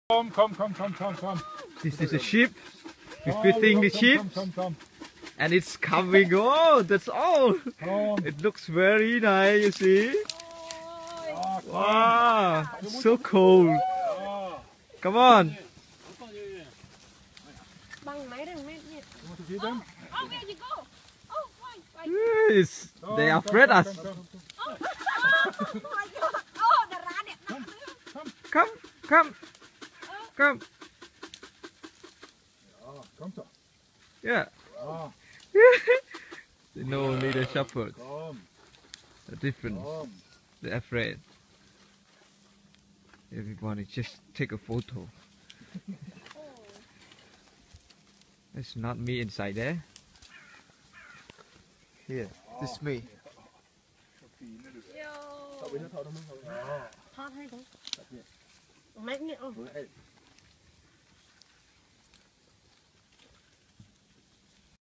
Come. This is a sheep. We're feeding the sheep. Come. And it's coming. Oh, that's all. It looks very nice, you see. Wow, so cool. Come on. Yes, they are afraid us. Come. Yeah. They know only the shepherds. The difference. They're afraid. Everybody just take a photo. It's not me inside there. Here, this is me.